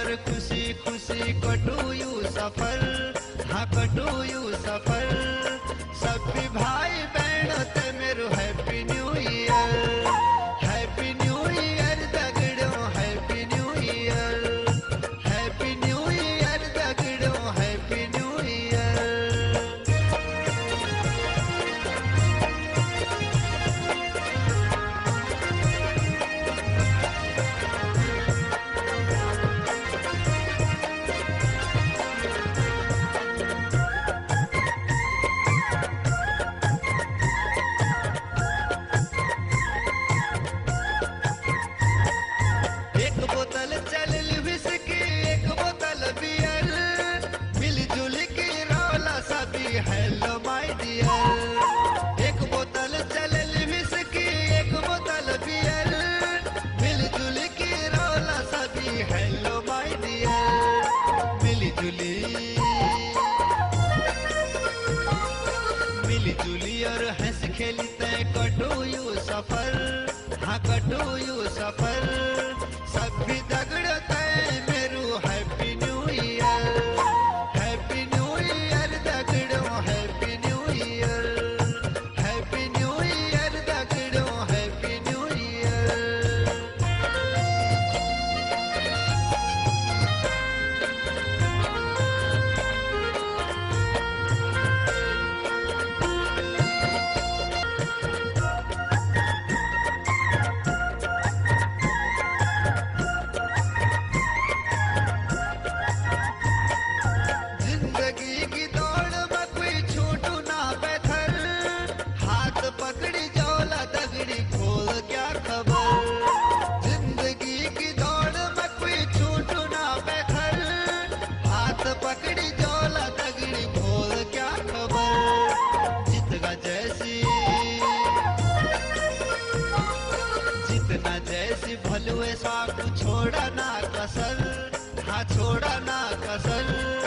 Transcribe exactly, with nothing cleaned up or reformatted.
और खुशी खुशी कटू you suffer, हाँ कटू यू सफर। सभी भाई बहनों ते मेरो happy new year, happy new year दगड़ो, happy new year, happy new year दगड़ो, हैप्पी न्यू ईयर। एक बोतल चलल विस्की, एक बोतल बियर, मिलजुल के रौला सभी हेलो माय डियर। एक बोतल चलल विस्की, एक बोतल बियर, मिलजुल के रौला सभी हेलो माय डियर। मिलजुली मिलजुली और हंस खेलते कटो यू सफर, हाँ कटो यू सफर। सभी दगड़ते मेरू happy new year, happy new year दगड़ो, happy new year, happy new year दगड़ो, हैप्पी न्यू ईयर। जिंदगी की दौड़ में कोई छूटू ना बेथर, हाथ पकड़ी जौला दगड़ी खोल क्या खबर। जिंदगी की दौड़ में कोई छूटू ना बेथर, हाथ पकड़ी जौला दगड़ी खोल क्या खबर। जितगा जैसी जितना जैसी भलुए साकू छोड़ा ना कसर, हाँ छोड़ा ना कसर।